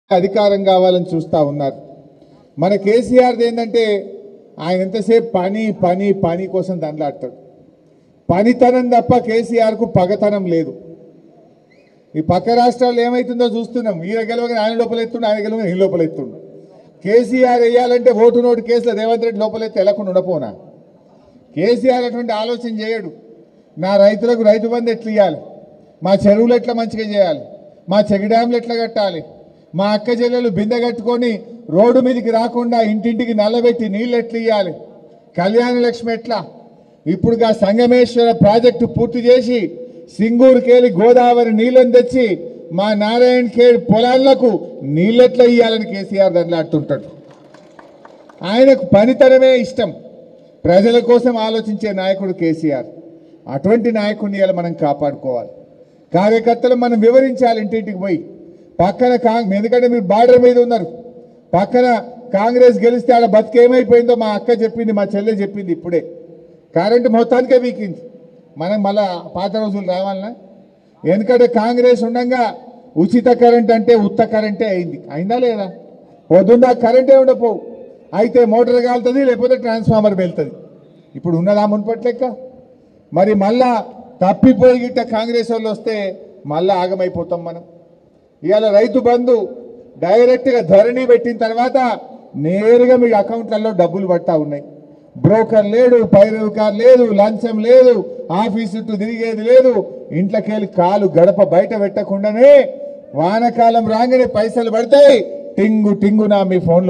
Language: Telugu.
అధికారం కావాలని చూస్తూ ఉన్నారు. మన కేసీఆర్ది ఏంటంటే ఆయన ఎంతసేపు పని పని పని కోసం దండలాడతాడు. పనితనం తప్ప కేసీఆర్కు పగతనం లేదు. ఈ పక్క రాష్ట్రాల్లో ఏమవుతుందో చూస్తున్నాం. ఈయన గెలవగానే ఆయన లోపలెత్తుండు, ఆయన గెలవగానే ఈయన లోపలెత్తుండు. కేసీఆర్ వేయాలంటే ఓటు నోటు కేసులో రేవంత్ రెడ్డి లోపలెత్తి వెళ్ళకుండా ఉండపోనా? కేసీఆర్ అటువంటి ఆలోచన చేయడు. నా రైతులకు రైతు బంధు ఎట్లా ఇవ్వాలి, మా చెరువులు ఎట్లా మంచిగా చేయాలి, మా చెక్ డ్యామ్లు ఎట్లా కట్టాలి, మా అక్క చెల్లెలు బిందె కట్టుకొని రోడ్డు మీదకి రాకుండా ఇంటింటికి నల్లబెట్టి నీళ్ళు ఎట్లా ఇవ్వాలి, కళ్యాణ లక్ష్మి ఎట్లా, ఇప్పుడుగా సంగమేశ్వర ప్రాజెక్టు పూర్తి చేసి సింగూరుకేలి గోదావరి నీళ్ళని తెచ్చి మా నారాయణ ఖేడ్ పొలాలకు నీళ్ళెట్లా ఇవ్వాలని కేసీఆర్ దండలాడుతుంటాడు. ఆయనకు పనితనమే ఇష్టం. ప్రజల కోసం ఆలోచించే నాయకుడు కేసీఆర్. అటువంటి నాయకుడిని ఇలా మనం కాపాడుకోవాలి. కార్యకర్తలు మనం వివరించాలి ఇంటింటికి పోయి. పక్కన ఎందుకంటే మీరు బార్డర్ మీద ఉన్నారు. పక్కన కాంగ్రెస్ గెలిస్తే ఆడ బతికేమైపోయిందో మా అక్క చెప్పింది, మా చెల్లె చెప్పింది. ఇప్పుడే కరెంటు మొత్తానికే వీకింది. మనం మళ్ళా పాత రోజులు రావాలన్నా? ఎందుకంటే కాంగ్రెస్ ఉండగా ఉచిత కరెంట్ అంటే ఉత్త కరెంటే అయిందా లేదా? పొద్దున్న కరెంటే ఉండపోవు. అయితే మోటార్ కాలుతుంది, లేకపోతే ట్రాన్స్ఫార్మర్ వెళ్తుంది. ఇప్పుడు ఉన్నదా మునుపటి లెక్క? మరి మళ్ళా తప్పిపోయి గిట్ట కాంగ్రెస్ వాళ్ళు వస్తే మళ్ళా ఆగమైపోతాం మనం. ఇవాళ రైతు బంధు డైరెక్ట్గా ధరణి పెట్టిన తర్వాత నేరుగా మీ అకౌంట్లలో డబ్బులు పడతా ఉన్నాయి. బ్రోకర్ లేడు, పైరవికార్ లేదు, లంచం లేదు, ఆఫీసు చుట్టూ తిరిగేది లేదు. ఇంట్లోకెళ్ళి కాలు గడప బయట పెట్టకుండానే వానకాలం రాగానే పైసలు పడతాయి. టింగు టింగున మీ ఫోన్లో